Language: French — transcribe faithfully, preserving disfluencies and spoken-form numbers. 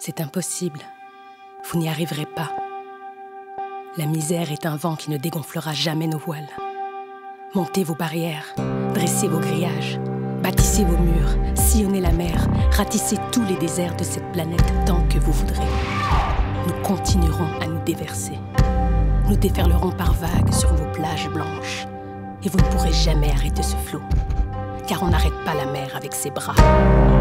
C'est impossible. Vous n'y arriverez pas. La misère est un vent qui ne dégonflera jamais nos voiles. Montez vos barrières, dressez vos grillages, bâtissez vos murs, sillonnez la mer, ratissez tous les déserts de cette planète tant que vous voudrez. Nous continuerons à nous déverser. Nous déferlerons par vagues sur vos plages blanches. Et vous ne pourrez jamais arrêter ce flot, car on n'arrête pas la mer avec ses bras.